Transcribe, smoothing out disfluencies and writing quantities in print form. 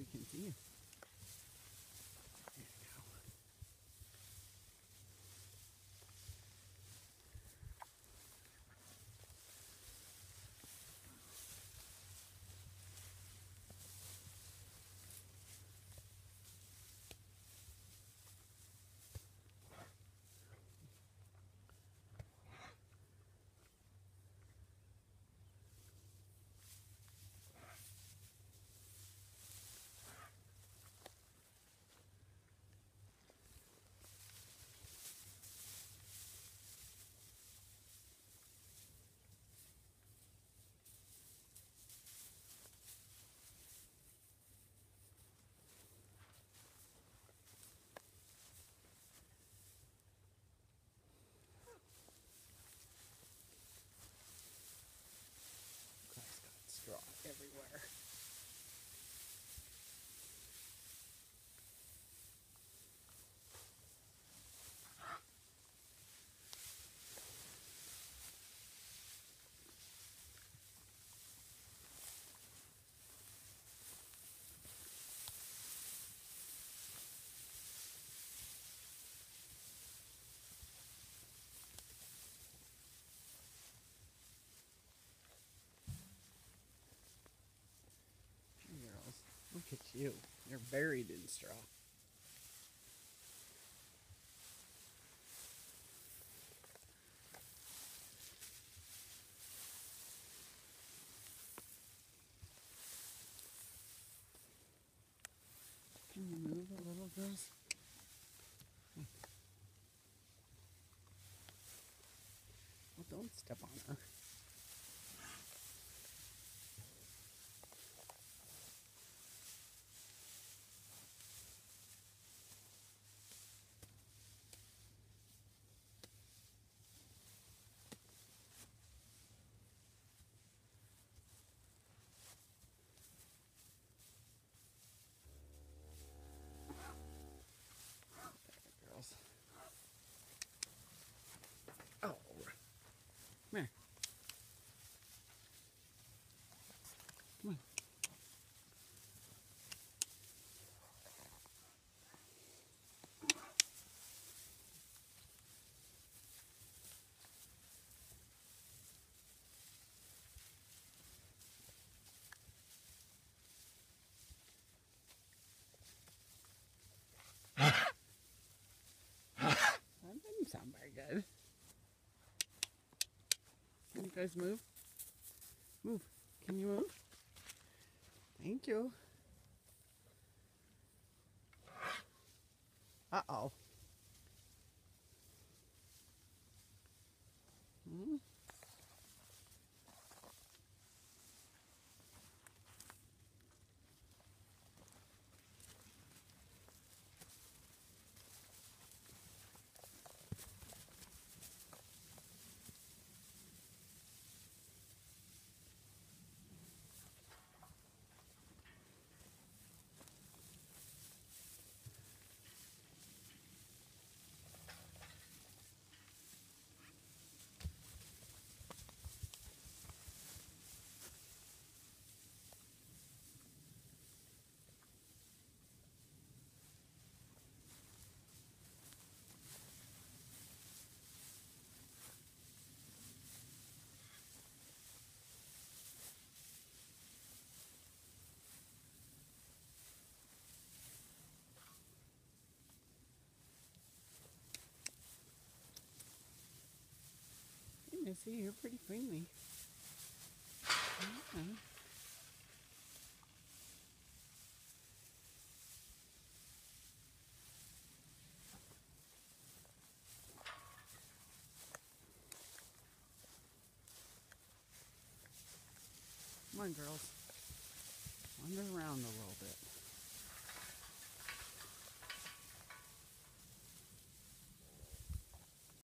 we can see you. There you go. Guy's got straw everywhere. Girls, look at you. You're buried in straw. Can you move a little, girls? Well, don't step on her. Girls. Oh, come here. Come on. That didn't sound very good. Can you guys move? Move. Can you move? Thank you. Uh-oh. Hmm? Missy, you're pretty friendly. Yeah. Come on, girls. Wander around a little bit.